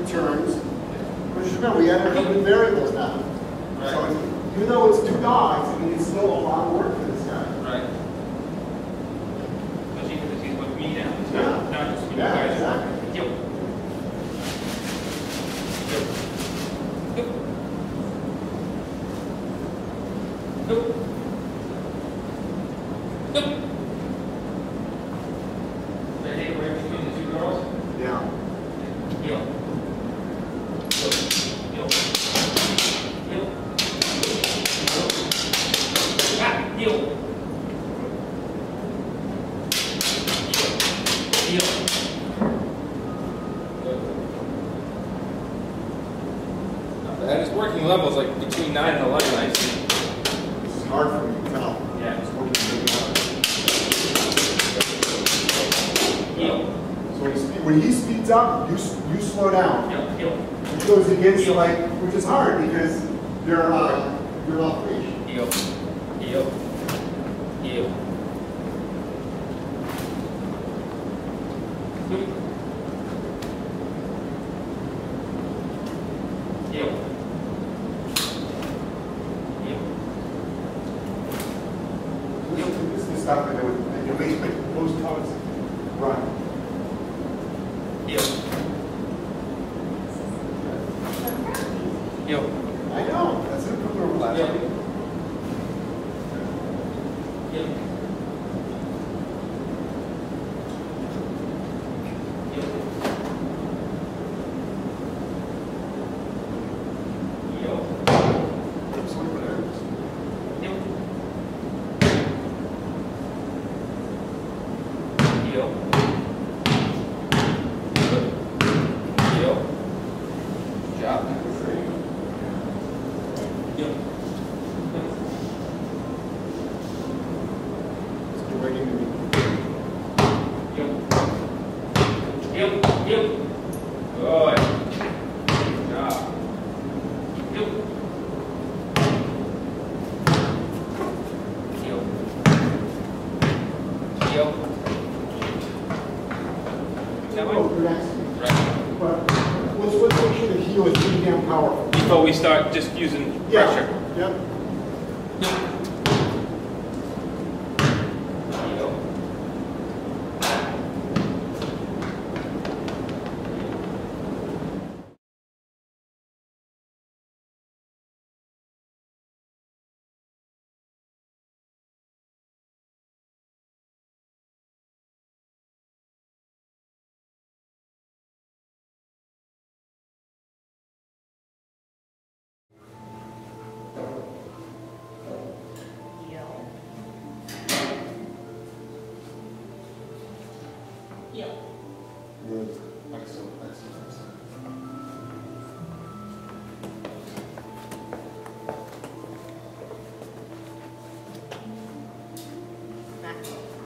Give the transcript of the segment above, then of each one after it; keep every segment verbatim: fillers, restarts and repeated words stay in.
turns. But just remember, we added a couple of variables now. Right. So it's, even though it's two dogs, I mean, it's still a lot of work for this guy. Right. Especially because he's with me now. It's yeah. not, not just with yeah, you guys. Exactly. Yep. Yep. Nope. Nope. Did I take away between the two girls? Yeah. Yep. Yep. Yep. Ah, yep. Yep. And his working level is like between nine and eleven, I see. This is hard for me to tell. Yeah. It's working really hard. Yep. So when he, speed, when he speeds up, you you slow down. Yep. Yep. Which goes against like, which is hard because you're uh, you're off leash. Yep. Yep. Yep. Yep. This is the stuff that would that you make most dogs run. Yep. Yep. I know. That's an improvement over last Yep. week. Yep. Yep. Yep. Absolutely what it is. Yep. Yep. Yep. Good job. Yep. So you're waiting to be. Yep. Yep. Yep. Good. Good job. Yep. Yep. Yep. That way? Oh, relax. Right. But let's, let's make sure the heel is pretty damn powerful. Before we start just using Yeah. pressure. Yep. Yep. Yep. Yep. Good. Excellent. Excellent. Excellent. Mack.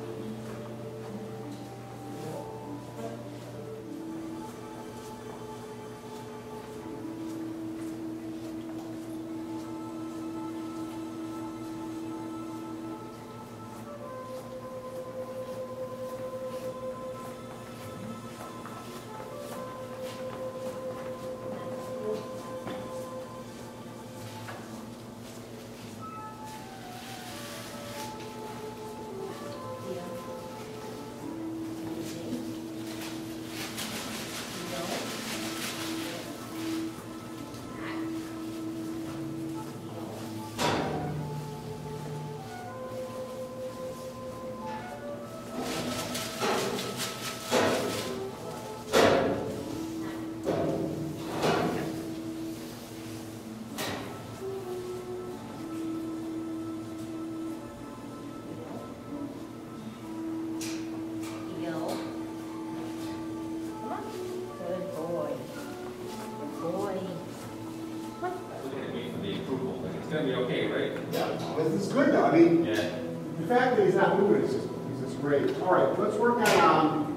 It's gonna be okay, right? Yeah. This is good though. I mean, Yeah. the fact that he's not moving is just, is just great. All right, let's work on. Um,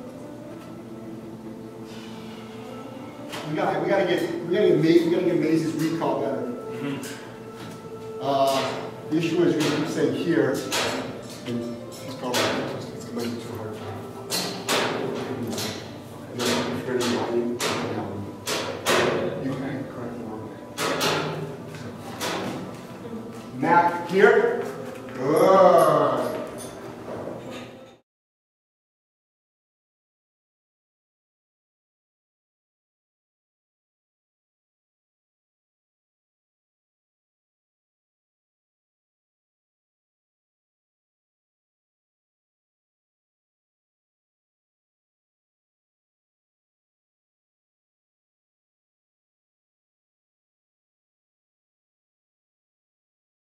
we got. We got to get. We got to get. Maze, we got to get Maze's recall better. Mm-hmm. Uh, the issue is you're going to keep saying here, and he's probably it's, it's going to be too hard. And then if you're going to volume, down. Mack here. Good.